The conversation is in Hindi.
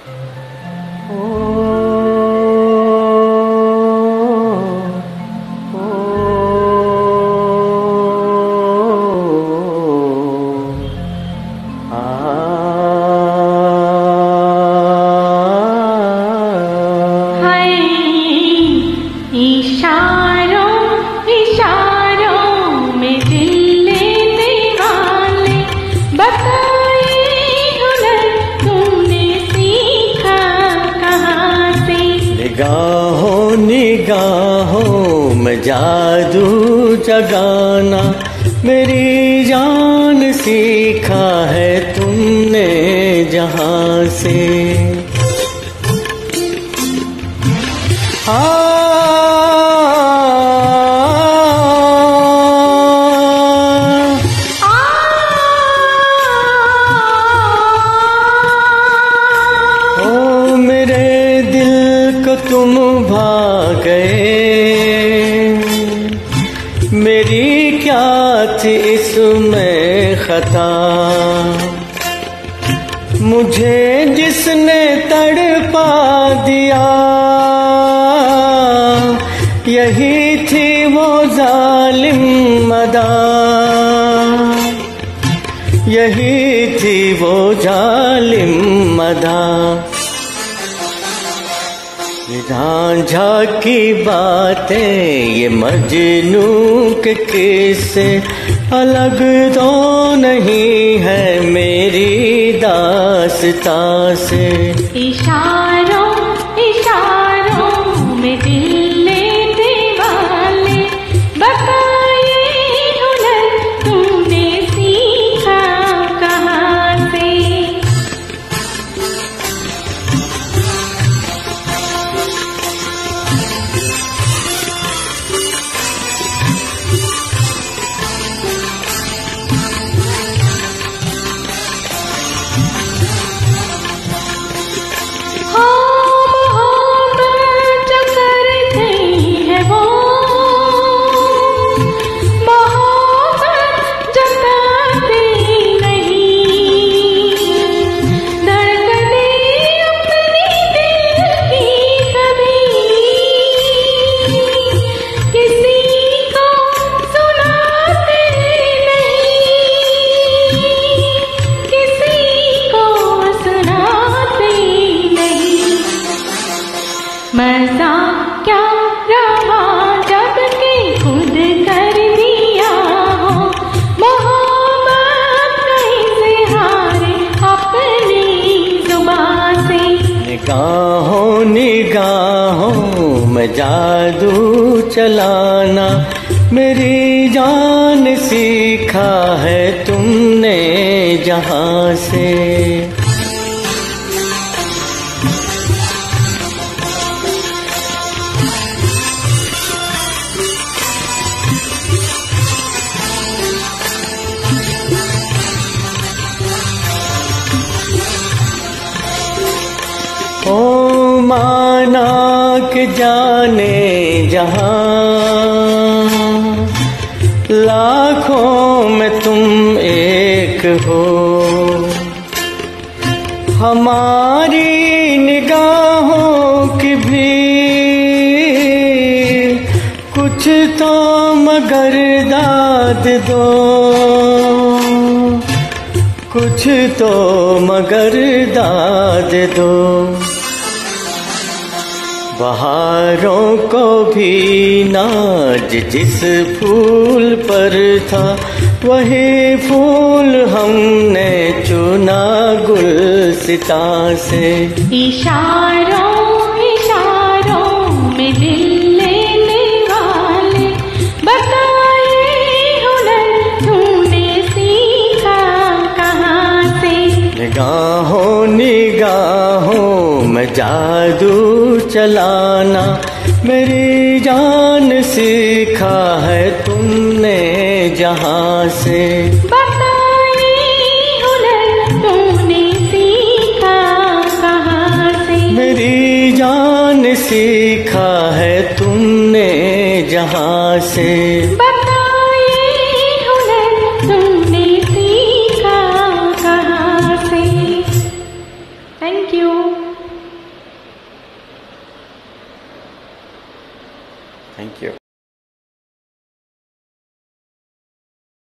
निगाहों निगाहों में जादू जगाना मेरी जान सीखा है तुमने जहां से। तुम भाग गए, मेरी क्या थी इसमें खता। मुझे जिसने तड़पा दिया यही थी वो जालिम अदा, यही थी वो जालिम अदा। झांझा की बातें ये मजनू के किस्से अलग तो नहीं है मेरी दास्तां से। इशारों इशारों में दिल लेने वाले बताए हुनर तुमने सीखा कहाँ से। मज़ा क्या रहा जब के खुद कर दिया हो, मोहब्बत कहीं से हारे अपनी जुबान से। निगाहों निगाहों में जादू चलाना मेरी जान सीखा है तुमने जहां से। ओ माना के जाने जहां लाखों में तुम एक हो, हमारी निगाहों की भी कुछ तो मगर दाद दो, कुछ तो मगर दाद दो। बहारों को भी नाज जिस फूल पर था वही फूल हमने चुना गुलसिता से। इशारों इशारों में दिल लेने वाले बताए हुनर तूने सीखा कहाँ से। निगाहों निगाहों में जादू चलाना मेरी जान सीखा है तुमने जहां से। बताए हुनर तूने सीखा कहाँ से। मेरी जान सीखा है तुमने जहां से। बताए हुनर तूने सीखा कहाँ से। Thank you. Thank you.